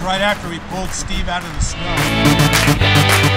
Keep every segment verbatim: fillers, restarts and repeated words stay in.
right after we pulled Steve out of the snow.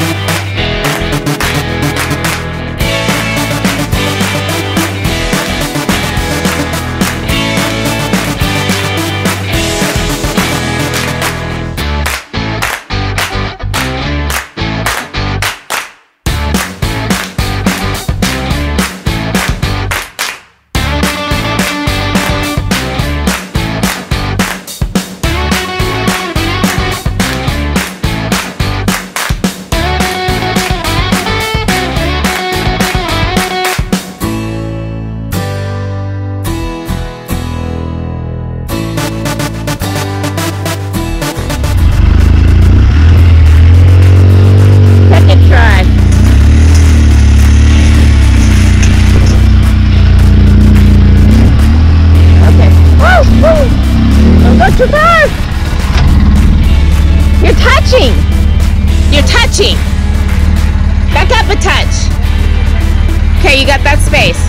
Too far! You're touching! You're touching! Back up a touch. Okay, you got that space.